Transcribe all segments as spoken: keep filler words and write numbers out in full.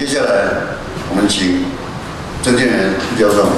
接下来，我们请郑建元副教授。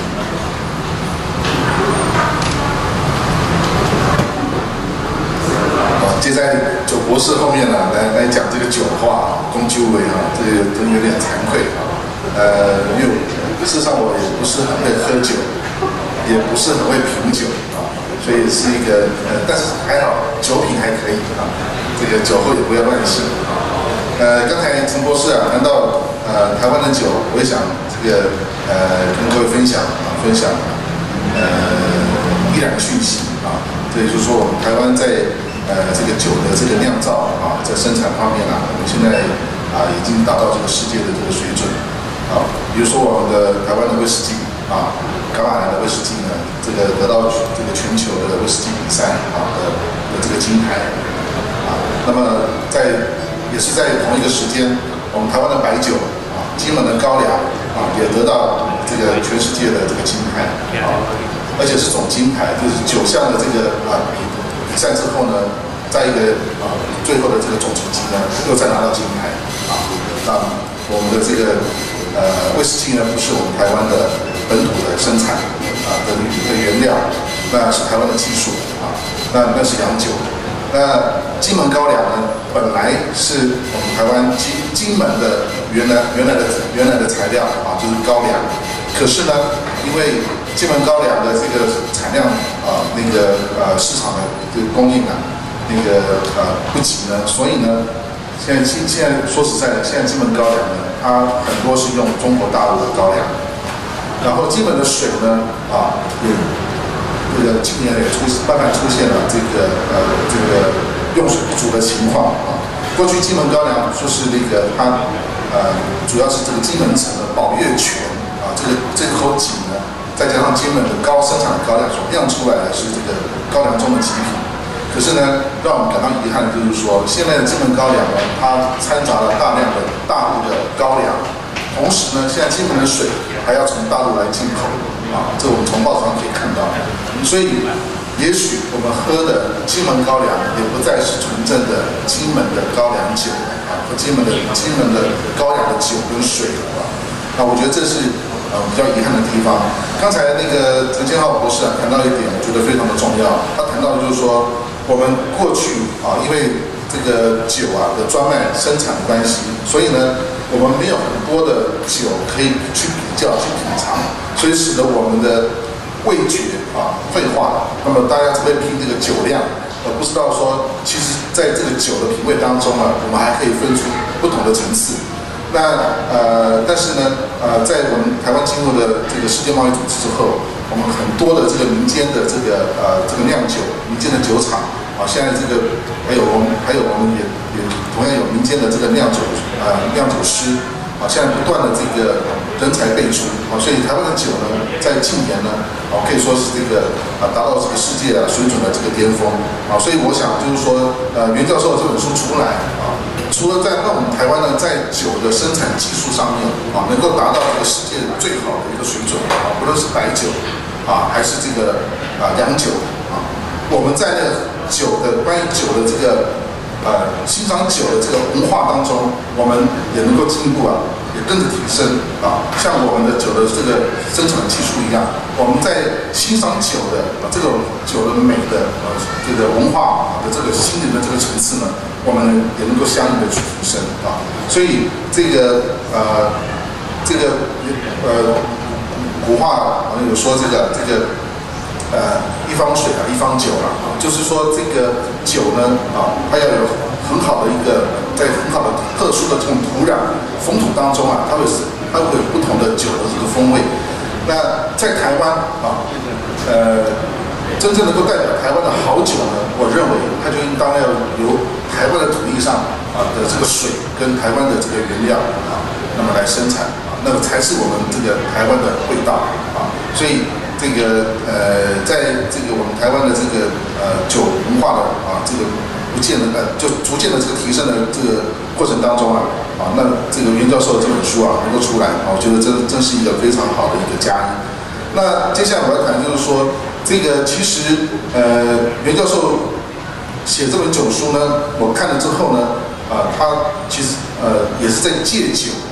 好，接在九博士后面呢，来来讲这个酒话，公鸠为哈，这个真有点惭愧啊。呃，因为事实上我也不是很会喝酒，也不是很会品酒啊，所以是一个呃，但是还好，酒品还可以啊，这个酒后也不要乱性啊。呃，刚才陈博士啊谈到呃台湾的酒，我也想这个呃跟各位分享啊，分享呃一两个讯息啊，这也就是说我们台湾在呃这个酒的这个酿造啊，在生产方面啊，我们现在啊已经达到这个世界的这个水准啊，比如说我们的台湾的威士忌啊，噶玛兰的威士忌呢，这个得到这个全球的威士忌比赛啊的的这个金牌啊，那么在也是在同一个时间，我们台湾的白酒啊，金门的高粱啊，也得到这个全世界的这个金牌啊，而且是总金牌，就是九项的这个啊比比赛之后呢，在一个啊最后的这个总成绩呢，又再拿到金牌啊。那我们的这个呃威士忌呢，不是我们台湾的本土的生产啊的的原料，那是台湾的技术啊，那那是洋酒。那金门高粱呢，本来是我们台湾金金门的原来原来的原来的材料啊，就是高粱。可是呢，因为金门高粱的这个产量啊，那个呃市场的这个供应啊，那个呃不及呢，所以呢，现在现现在说实在的，现在金门高粱呢，它很多是用中国大陆的高粱，然后金门的水呢啊也。这个今年也出慢慢出现了这个呃这个用水不足的情况啊。过去金门高粱说是那个它呃主要是这个金门城的宝月泉啊，这个这口井呢，再加上金门的高生产的高粱所酿出来的是这个高粱中的极品。可是呢，让我们感到遗憾的就是说，现在的金门高粱呢，它掺杂了大量的大陆的高粱，同时呢，现在金门的水还要从大陆来进口。啊，这我们从报纸上可以看到，所以也许我们喝的金门高粱也不再是纯正的金门的高粱酒啊，和金门的金门的高粱的酒跟水啊，那我觉得这是呃比较遗憾的地方。刚才那个陈建浩博士啊谈到一点，我觉得非常的重要，他谈到就是说我们过去啊，因为这个酒啊的专卖生产的关系，所以呢，我们没有很多的酒可以去比较去品尝。所以使得我们的味觉啊退化了，那么大家只会拼这个酒量，而不知道说，其实在这个酒的品味当中啊，我们还可以分出不同的层次。那呃，但是呢，呃，在我们台湾进入了这个世界贸易组织之后，我们很多的这个民间的这个呃这个酿酒，民间的酒厂啊，现在这个还有我们还有我们也也同样有民间的这个酿酒呃酿酒师。啊，现在不断的这个人才辈出啊，所以台湾的酒呢，在近年呢，啊可以说是这个啊达到这个世界啊水准的这个巅峰啊，所以我想就是说，呃，袁教授这本书出来啊，除了在让我们台湾呢在酒的生产技术上面啊能够达到这个世界最好的一个水准啊，不论是白酒啊还是这个啊洋酒啊，我们在那个酒的关于酒的这个。呃，欣赏酒的这个文化当中，我们也能够进一步啊，也跟着提升啊。像我们的酒的这个生产技术一样，我们在欣赏酒的啊这种酒的美的呃这个文化的这个心灵的这个层次呢，我们也能够相应的去提升啊。所以这个呃这个呃古话好像有说这个这个。呃，一方水啊，一方酒啊，就是说这个酒呢，啊，它要有很好的一个，在很好的特殊的这种土壤、风土当中啊，它会是它会有不同的酒的这个风味。那在台湾啊，呃，真正能够代表台湾的好酒呢，我认为它就应当要由台湾的土地上啊的这个水跟台湾的这个原料啊，那么来生产啊，那么才是我们这个台湾的味道啊，所以。这个呃，在这个我们台湾的这个呃酒文化的啊，这个不见的呃，就逐渐的这个提升的这个过程当中啊，啊，那这个袁教授这本书啊能够出来啊，我觉得这真是一个非常好的一个佳音。那接下来我要谈就是说，这个其实呃袁教授写这本酒书呢，我看了之后呢，啊，他其实呃也是在借酒啊，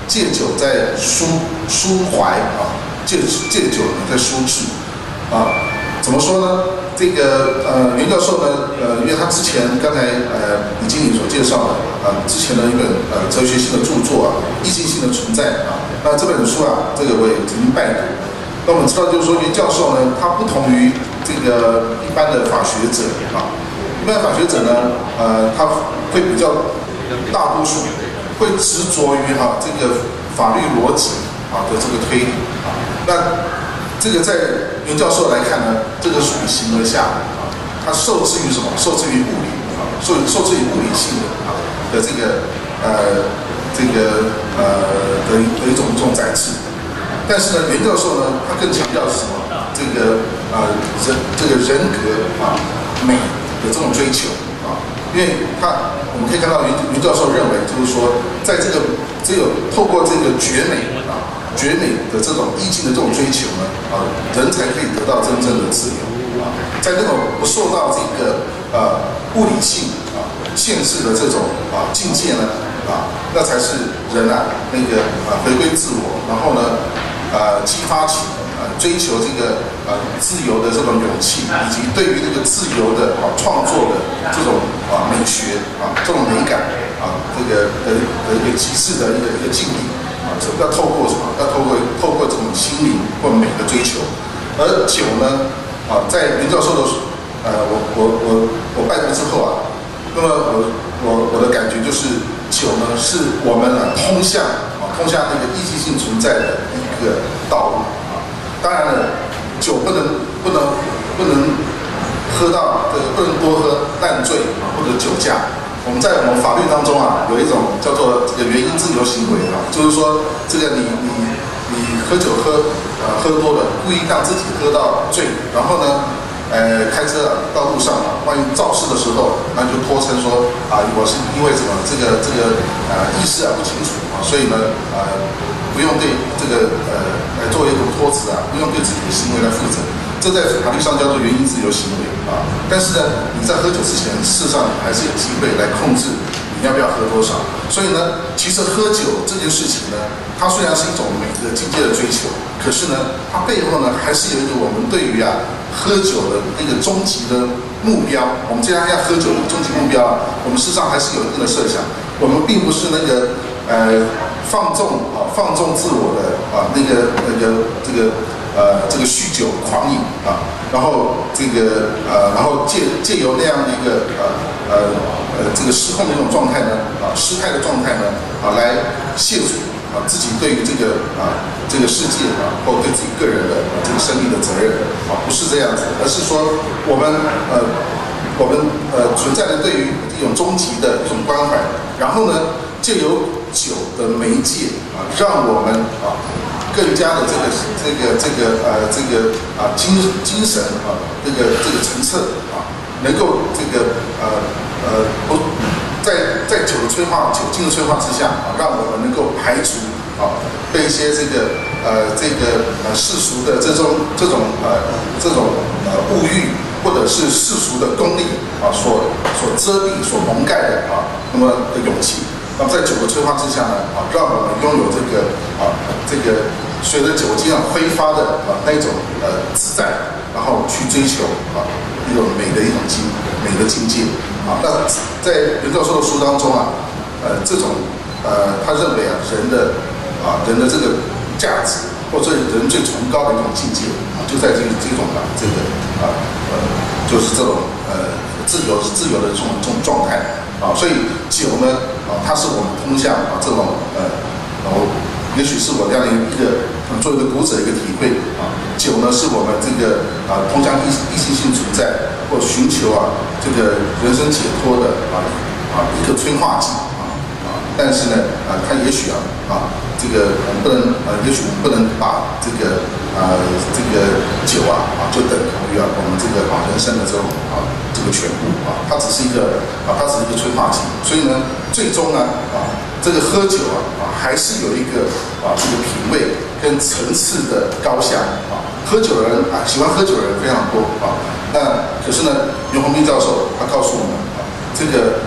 借酒在抒抒怀啊，借借酒呢在抒志啊。怎么说呢？这个呃，袁教授呢，呃，因为他之前刚才呃李经理所介绍的啊、呃，之前的一本呃哲学性的著作啊，《意境性的存在》啊，那这本书啊，这个我也曾经拜读。那我们知道，就是说袁教授呢，他不同于这个一般的法学者啊，一般法学者呢，呃，他会比较大多数会执着于哈、啊、这个法律逻辑啊的这个推理啊，那这个在袁教授来看呢，这个属于形而下啊，它受制于什么？受制于物理啊，受受制于物理性的啊的这个呃这个呃的的一种一种载质。但是呢，袁教授呢，他更强调是什么？这个呃人这个人格啊美的这种追求啊，因为他我们可以看到袁袁教授认为，就是说，在这个只有透过这个绝美啊。绝美的这种意境的这种追求呢，啊，人才可以得到真正的自由啊，在那种不受到这个呃物理性啊限制的这种啊境界呢，啊，那才是人啊那个啊回归自我，然后呢，呃激发起啊追求这个啊自由的这种勇气，以及对于这个自由的啊创作的这种啊美学啊这种美感啊这个的的一个极致的一个一个境地。啊，要透过什么？要透过透过这种心灵或美的追求，而酒呢，啊，在袁教授的，呃，我我我我拜读之后啊，那么我我我的感觉就是，酒呢是我们啊通向啊通向那个意境性存在的一个道路啊。当然了，酒不能不能不能喝到这个不能多喝烂醉啊或者酒驾。我们在我们法律当中啊，有一种叫做这个原因自由行为啊，就是说，这个你你你喝酒喝呃喝多了，故意让自己喝到醉，然后呢，呃开车啊到路上啊，万一肇事的时候，那就拖称说啊，我是因为什么这个这个呃意识啊不清楚啊，所以呢呃不用对这个呃来作为一种托词啊，不用对自己的行为来负责。这在法律上叫做原因自由行为啊，但是呢，你在喝酒之前，事实上还是有机会来控制你要不要喝多少。所以呢，其实喝酒这件事情呢，它虽然是一种美的境界的追求，可是呢，它背后呢，还是有一个我们对于啊喝酒的一个终极的目标。我们既然要喝酒的终极目标啊，我们事实上还是有一定的设想。我们并不是那个呃放纵啊放纵自我的啊那个那个这个。呃，这个酗酒狂饮啊，然后这个呃，然后借借由那样的一个呃呃呃这个失控的一种状态呢，啊，失态的状态呢，啊，来亵渎啊自己对于这个啊这个世界啊，或对自己个人的、啊、这个生命的责任啊，不是这样子，而是说我们呃我们呃存在的对于一种终极的一种关怀，然后呢，借由酒的媒介啊，让我们啊。更加的这个这个这个呃这个啊精精神啊这个这个层次啊，能够这个呃呃不在在酒的催化酒精的催化之下啊，让我们能够排除啊被一些这个呃这个呃世俗的这种这种呃这种呃物欲或者是世俗的功利啊所所遮蔽所蒙盖的啊那么的勇气。那么在酒的催化之下呢，啊，让我们拥有这个啊，这个随着酒精啊挥发的啊那种呃自在，然后去追求啊一种美的一种境美的境界啊。那在袁教授的书当中啊，呃，这种呃，他认为啊，人的啊人的这个价值或者人最崇高的一种境界啊，就在这个这种啊这个啊呃，就是这种呃自由自由的这种这种状态。啊，所以酒呢，啊，它是我们通向啊这种呃，然后也许是我这样的一个作为一个读者一个体会啊，酒呢是我们这个啊通向意意识性存在或寻求啊这个人生解脱的啊啊一个催化剂啊啊，但是呢啊，它也许啊啊这个我们不能呃，也许我们不能把这个啊这个酒啊啊就等同于啊我们这个啊人生的这种啊。这个全部啊，它只是一个啊，它只是一个催化剂，所以呢，最终呢啊，这个喝酒啊啊，还是有一个啊这个品味跟层次的高下啊。喝酒的人啊，喜欢喝酒的人非常多啊。那可是呢，袁宏斌教授他告诉我们啊，这个这个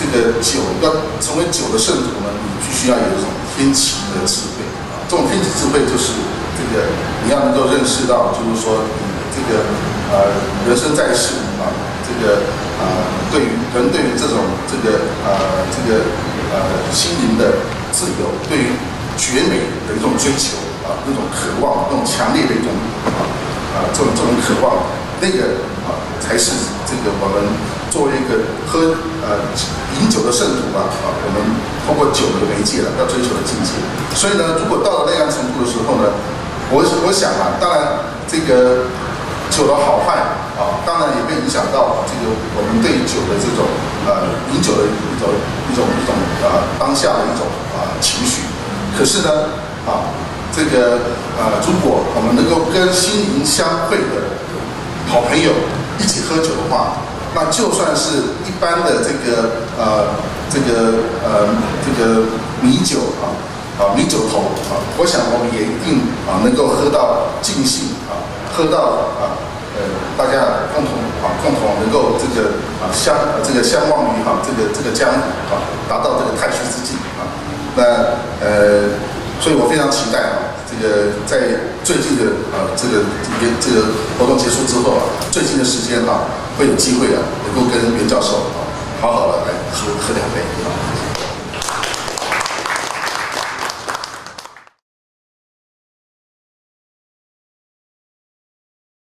个酒要成为酒的圣徒呢，你必须要有一种天启的智慧。这种天启智慧就是这个你要能够认识到，就是说这个呃人生在世啊，这个啊、呃、对于人对于这种这个呃这个呃心灵的自由，对于绝美的一种追求啊，那种渴望，那种强烈的一种啊啊这种这种渴望，那个啊才是这个我们作为一个喝呃饮酒的圣徒吧啊，我们通过酒的媒介了要追求的境界。所以呢，如果到了那样程度的时候呢，我我想啊，当然这个酒的好坏啊，当然也会影响到这个我们对酒的这种呃饮酒的一种一种一种呃当下的一种啊、呃、情绪。可是呢啊，这个呃如果我们能够跟心灵相会的好朋友一起喝酒的话，那就算是一般的这个呃这个呃这个米酒啊啊米酒头啊，我想我们也一定啊能够喝到尽兴啊，喝到啊呃大家共同啊共同能够这个啊相这个相忘于哈、啊、这个这个江湖啊，达到这个太虚之境啊。那呃，所以我非常期待啊。这个在最近的啊、呃、这个这个活动结束之后啊，最近的时间啊，会有机会啊，能够跟袁教授啊好好的来喝喝两杯啊。